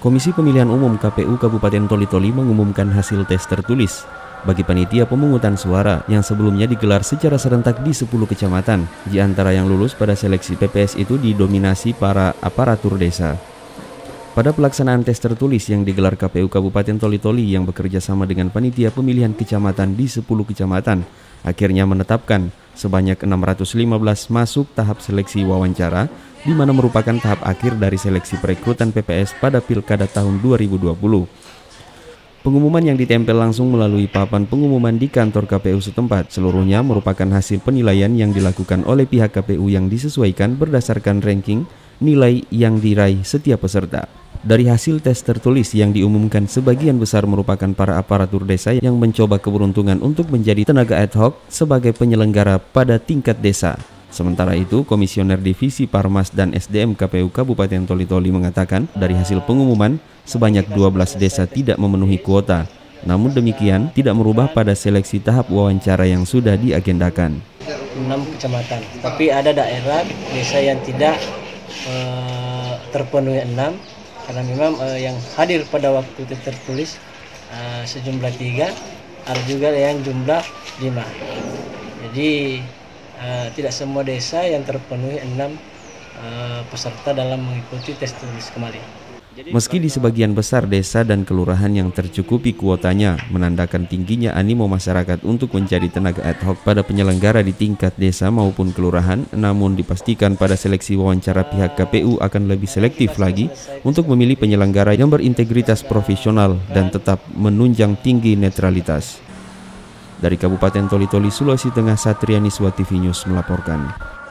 Komisi Pemilihan Umum KPU Kabupaten Toli-Toli mengumumkan hasil tes tertulis bagi panitia pemungutan suara yang sebelumnya digelar secara serentak di 10 kecamatan. Di antara yang lulus pada seleksi PPS itu didominasi para aparatur desa. Pada pelaksanaan tes tertulis yang digelar KPU Kabupaten Toli-Toli yang bekerja sama dengan panitia pemilihan kecamatan di 10 kecamatan, akhirnya menetapkan sebanyak 615 masuk tahap seleksi wawancara, di mana merupakan tahap akhir dari seleksi perekrutan PPS pada Pilkada tahun 2020. Pengumuman yang ditempel langsung melalui papan pengumuman di kantor KPU setempat. Seluruhnya merupakan hasil penilaian yang dilakukan oleh pihak KPU yang disesuaikan berdasarkan ranking nilai yang diraih setiap peserta. Dari hasil tes tertulis yang diumumkan, sebagian besar merupakan para aparatur desa yang mencoba keberuntungan untuk menjadi tenaga ad hoc sebagai penyelenggara pada tingkat desa. Sementara itu, Komisioner Divisi Parmas dan SDM KPU Kabupaten Toli-Toli mengatakan dari hasil pengumuman, sebanyak 12 desa tidak memenuhi kuota. Namun demikian, tidak merubah pada seleksi tahap wawancara yang sudah diagendakan. 6 kecamatan, tapi ada daerah desa yang tidak terpenuhi 6, karena memang yang hadir pada waktu tertulis sejumlah 3, ada juga yang jumlah 5. Jadi tidak semua desa yang terpenuhi 6 peserta dalam mengikuti tes tulis kembali. Meski di sebagian besar desa dan kelurahan yang tercukupi kuotanya, menandakan tingginya animo masyarakat untuk menjadi tenaga ad hoc pada penyelenggara di tingkat desa maupun kelurahan, namun dipastikan pada seleksi wawancara pihak KPU akan lebih selektif lagi untuk memilih penyelenggara yang berintegritas profesional dan tetap menunjang tinggi netralitas. Dari Kabupaten Toli-Toli, Sulawesi Tengah, Satriani Swa TV News melaporkan.